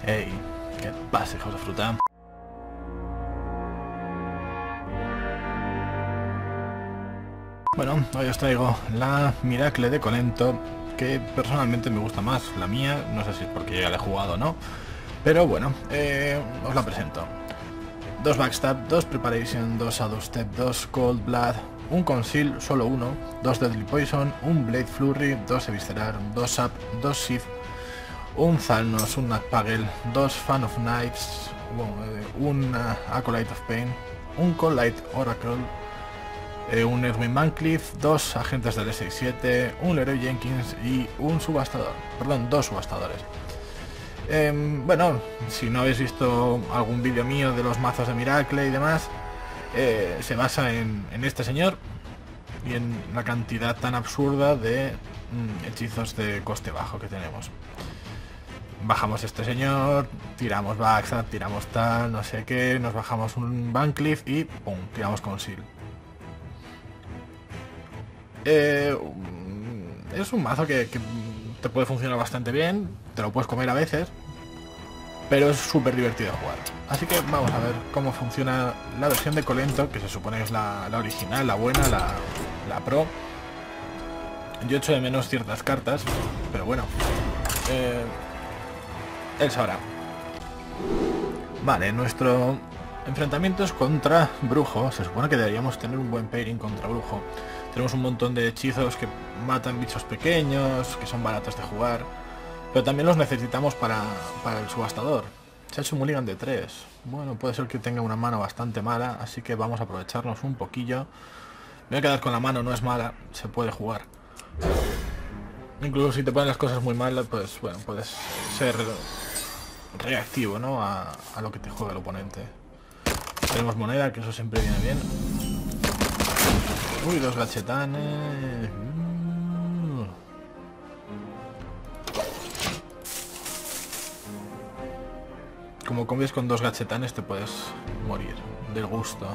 Ey, ¿qué pasa, hijos de fruta? Bueno, hoy os traigo la Miracle de Colento, que personalmente me gusta más la mía, no sé si es porque ya la he jugado o no, pero bueno, os la presento. 2 Backstab, 2 Preparation, 2 Shadow Step, 2 Cold Blood, 1 Conceal, solo 1, 2 Deadly Poison, 1 Blade Flurry, 2 Eviscerar, 2 Sap, 2 Shift, 1 Thalnos, 1 Nagpagel, 2 Fan of Knives, 1 Acolyte of Pain, 1 Cold Light Oracle, 1 Edwin Mancliff, 2 agentes del E67, 1 Leroy Jenkins y 1 subastador, perdón, 2 subastadores. Bueno, si no habéis visto algún vídeo mío de los mazos de Miracle y demás, se basa en este señor y en la cantidad tan absurda de hechizos de coste bajo que tenemos. Bajamos este señor, tiramos Backstab, tiramos tal, no sé qué, nos bajamos un Mancliff y pum, tiramos Conceal. Es un mazo que te puede funcionar bastante bien, te lo puedes comer a veces, pero es súper divertido de jugar. Así que vamos a ver cómo funciona la versión de Colento, que se supone que es la original, la buena, la pro. Yo echo de menos ciertas cartas, pero bueno, él sabrá. Vale, nuestro enfrentamiento es contra Brujo. Se supone que deberíamos tener un buen pairing contra Brujo. Tenemos un montón de hechizos que matan bichos pequeños, que son baratos de jugar, pero también los necesitamos para el subastador. Se ha hecho un mulligan de 3. Bueno, puede ser que tenga una mano bastante mala, así que vamos a aprovecharnos un poquillo. Me voy a quedar con la mano, no es mala, se puede jugar. Incluso si te ponen las cosas muy malas, pues bueno, puedes ser reactivo, ¿no? A lo que te juega el oponente. Tenemos moneda, que eso siempre viene bien. Uy, 2 gachetanes. Como comes con 2 gachetanes te puedes morir del gusto.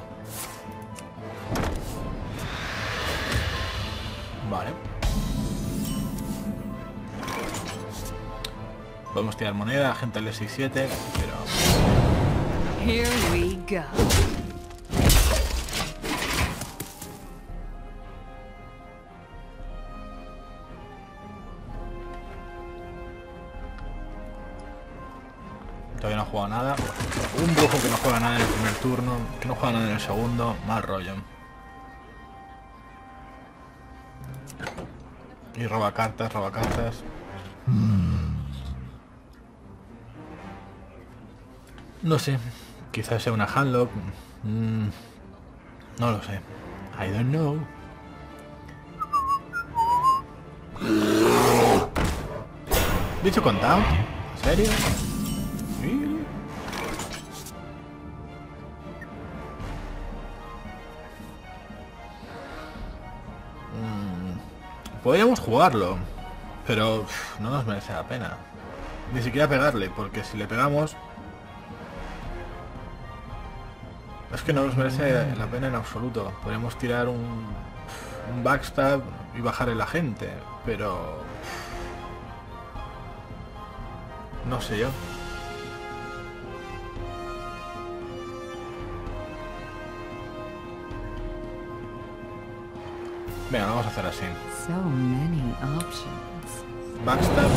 Vale. Podemos tirar moneda, agente L67, pero... Here we go. Todavía no ha jugado nada. Un brujo que no juega nada en el primer turno, que no juega nada en el segundo. Mal rollo. Y roba cartas, roba cartas. No sé. Quizás sea una handlock. No lo sé. I don't know. ¿Bicho contado? ¿En serio? ¿Sí? Podríamos jugarlo, pero no nos merece la pena. Ni siquiera pegarle, porque si le pegamos... Es que no nos merece la pena en absoluto. Podríamos tirar un backstab y bajar el agente, pero... No sé yo. Venga, vamos a hacer así. So many options. Backstab.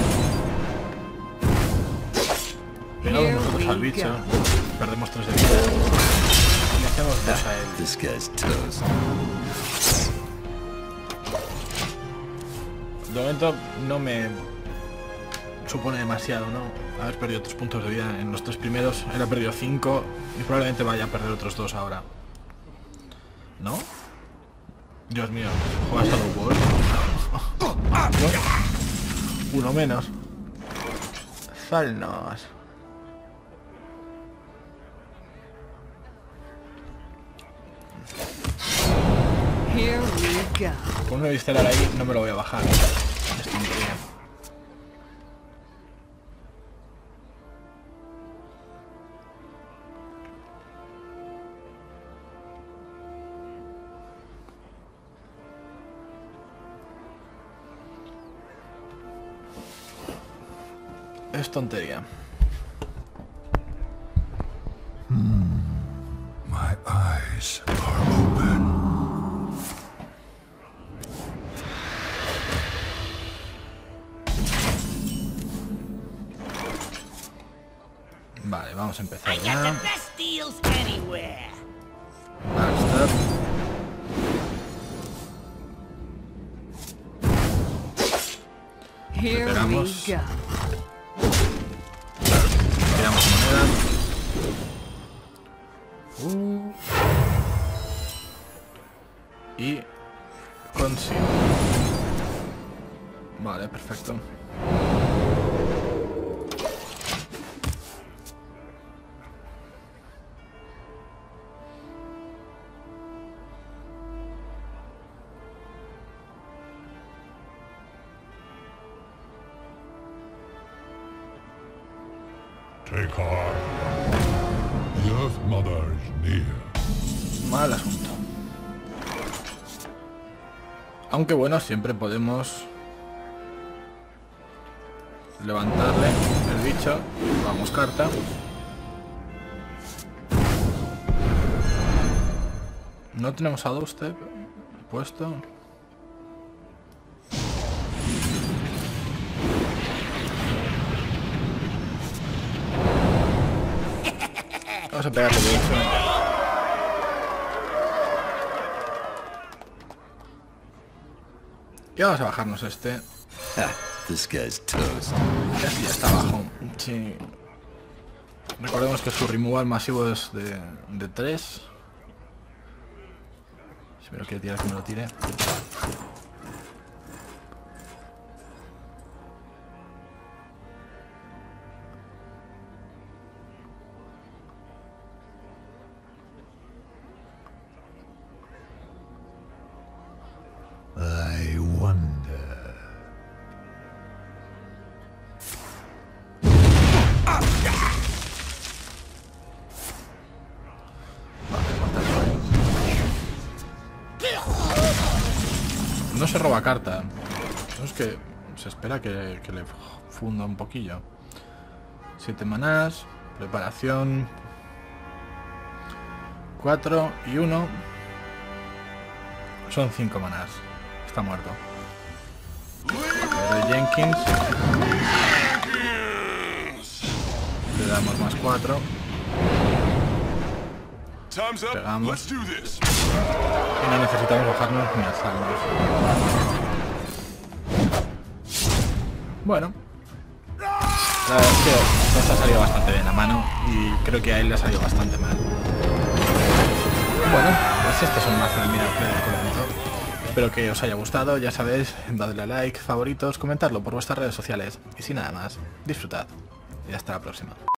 Pegamos nosotros al bicho. Perdemos 3 de vida. Y le hacemos 2 a él. This guy's toast. De momento no me supone demasiado, ¿no? Haber perdido 3 puntos de vida en los 3 primeros. Él ha perdido 5 y probablemente vaya a perder otros 2 ahora. ¿No? Dios mío, juegas a los Wars. Uno menos. Thalnos. Here we go. Con una visceral ahí no me lo voy a bajar. Es tontería. Es tontería. eyes are open. Vale, vamos a empezar I got ya. the best deals anywhere. Backstab. Here we Recuperamos. go. Tiramos moneda. Y consigo. Vale, perfecto. Take heart. The Earth Mother is near. Mal asunto. Aunque bueno, siempre podemos levantarle el bicho. Vamos, carta. No tenemos a Dubstep puesto. Vamos a pegarle de hecho. Y vamos a bajarnos este. This guy's toast. Este ya está abajo. Sí. Recordemos que su removal masivo es de 3. Si me lo quiere tirar, que me lo tire. I wonder. No se roba carta. No, es que se espera que le funda un poquillo. 7 manás. Preparación. 4 y 1. Son 5 manás. Está muerto. De Jenkins. Le damos más 4. Pegamos. Y no necesitamos bajarnos ni alzarnos. Bueno. La verdad es que nos ha salido bastante bien a mano. Y creo que a él le ha salido bastante mal. Bueno, pues este es un mazo de Miracle de Colento. Espero que os haya gustado, ya sabéis, dadle a like, favoritos, comentadlo por vuestras redes sociales. Y sin nada más, disfrutad. Y hasta la próxima.